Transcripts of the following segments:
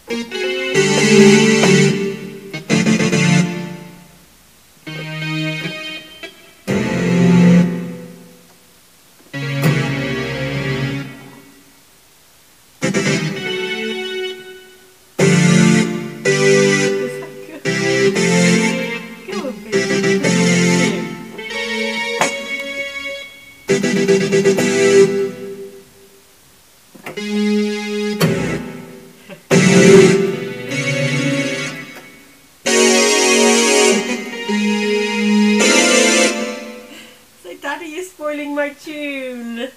So Daddy is spoiling my tune.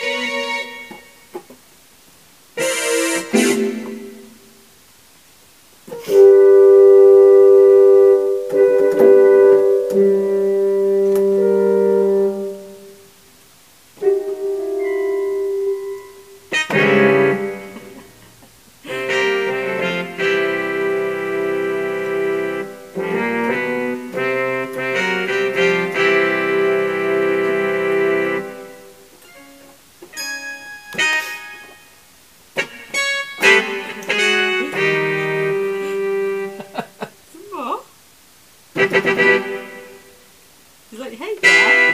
He's like, hey Dad.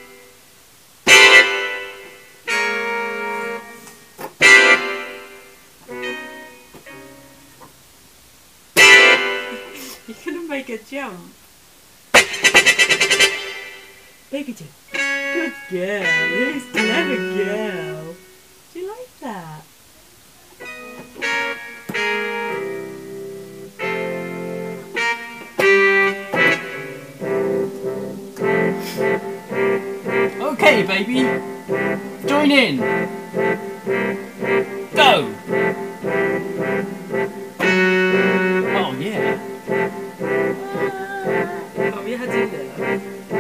You're gonna make a jump. Baby do. Good girl. Who's clever girl? Do you like that? Okay, baby. Join in. Go. Oh, yeah. Oh, your head's in there.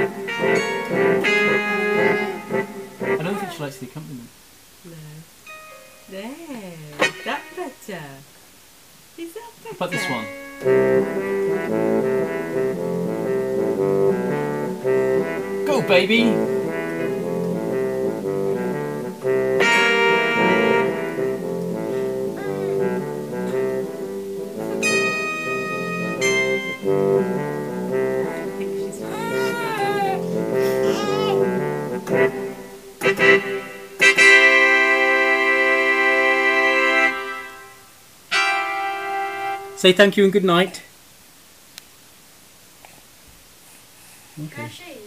I don't think she likes the accompaniment. No. There. That better. Is that better? How about this one? Go, baby. Say thank you and good night. Okay.